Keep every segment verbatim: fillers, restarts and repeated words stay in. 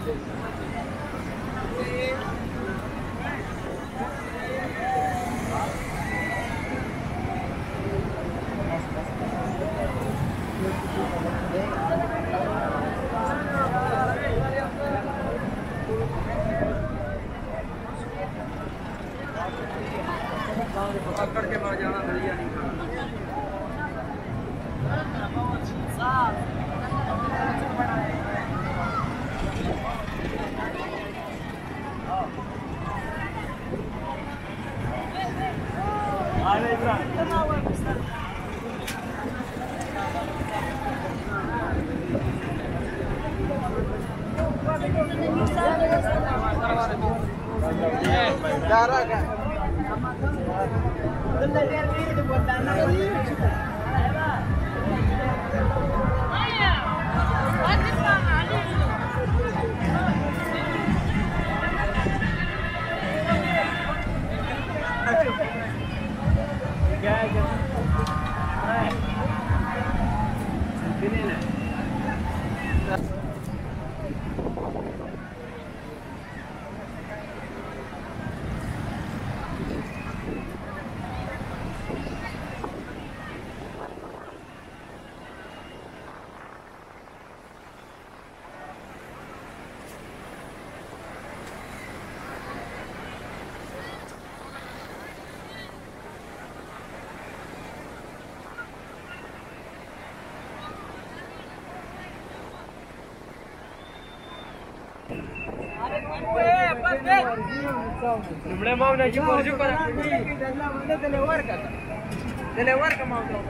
पकड़ के मर जाना भैया नहीं Problema mau na jumpa jumpa na kini. Mana telewar kata. Telewar ka mau tu.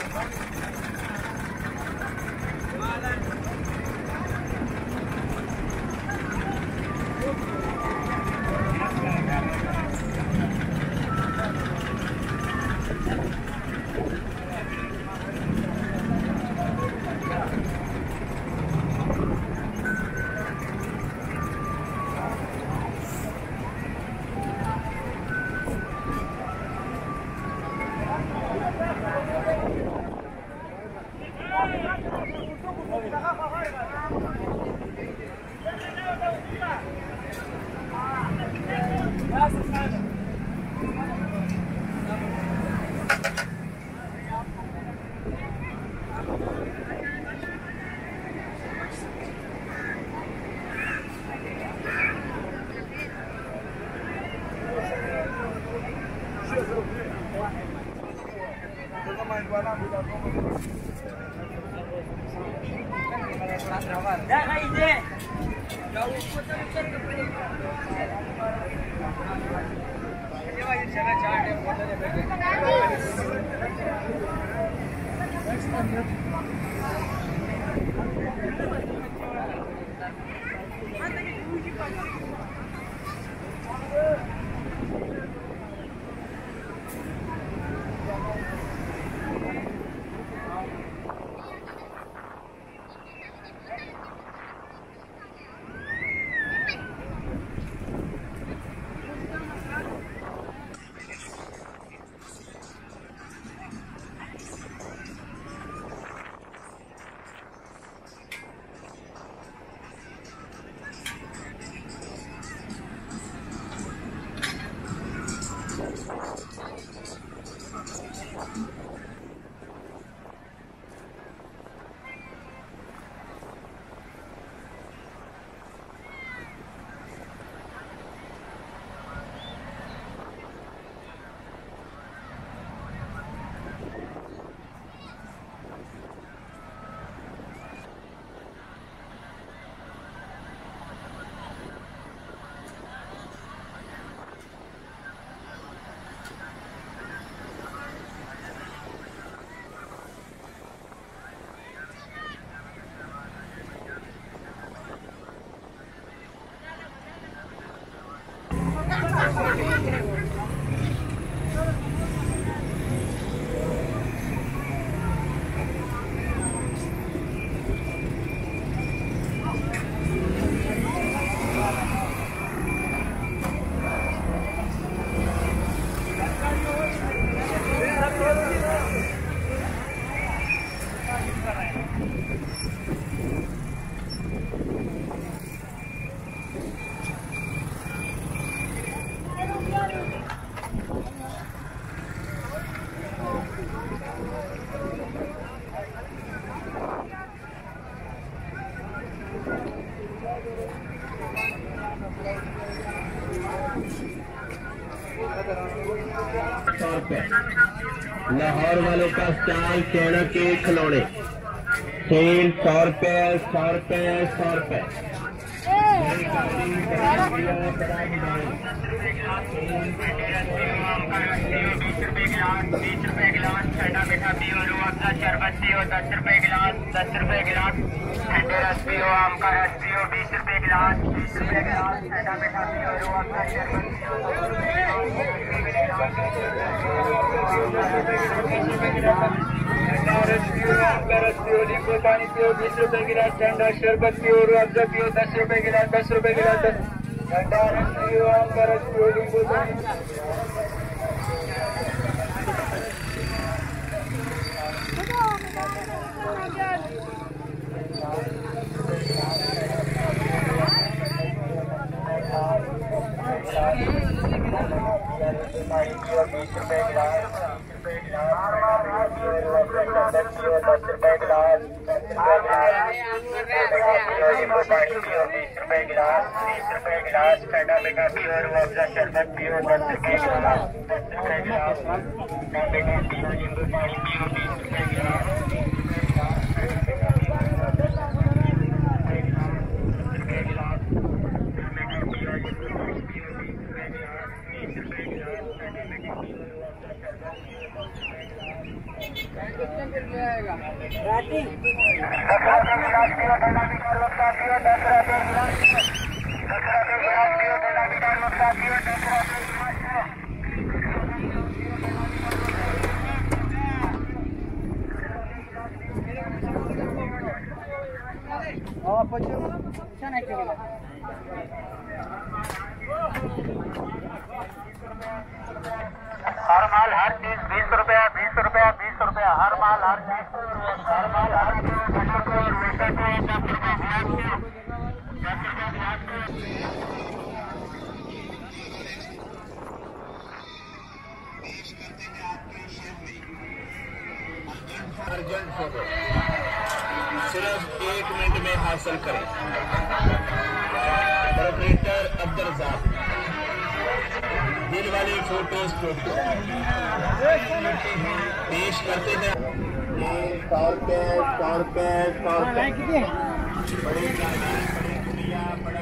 Lahore वालों का स्टाल सोने के खिलौने सेल सौ रुपए सौ रुपए सौ रुपए बीस रुपए गिलास बीस रुपए गिलास ठंडा मीठा पियो रू अपना शरबत पियो दस रुपए गिलास दस रुपए गिलास ठंडे रस पियो आम का रस पियो बीस रुपए गिलास बीस रुपए गिलास ठंडा मीठा पियो रू अपना शरबत पियो रस पियो आम का रस पियो नींबू पानी पियो बीस रुपए गिलास ठंडा शरबत पियो रू अफ़ज़ा पियो दस रुपए गिलास दस रुपए गिलास ठंडा रस पियो आम का रस पियो नींबू पानी बीस रुपए गिलास दस रुपए गिलास बीस रुपए गिलास बीस रुपए गिलास ठंडा मीठा पियो रू अफ़ज़ा शरबत पियो दस रुपए गिलास दस रुपए गिलास ठंडा मीठा पियो नींबू पानी पियो बीस रुपए गिलास राती oh pocong sana ke हर माल हर चीज बीस रुपया बीस रुपया बीस रुपया हर माल हर चीज हर माल हर चीज दस रुपये दस रुपये अर्जेंट फोटो सिर्फ एक मिनट में हासिल करें। ऑपरेटर अब्दुल दिल वाली फोटोज फोटो पेश करते हैं। सौ रुपये सौ रुपये सौ रुपये बड़ी गुड़िया बड़ा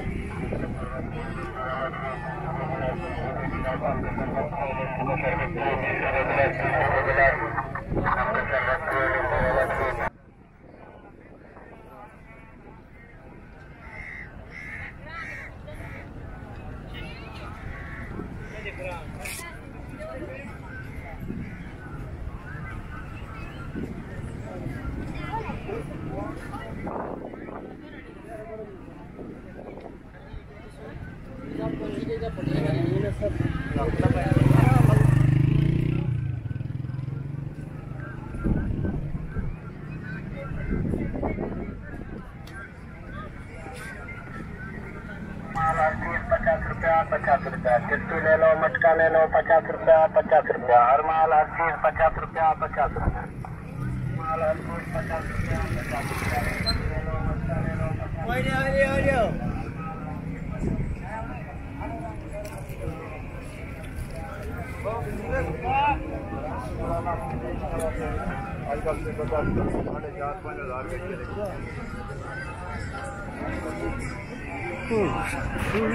पचास रुपया पचास रुपया टिट्टू ले लो मटका ले लो पचास रुपया पचास रुपया हर माल हर चीज पचास रुपया पचास रुपया माल हर चीज पचास रुपया पचास रुपया ले लो मटका ले लो आजकल से पचास साढ़े चार पाँच हजार के Oh, food.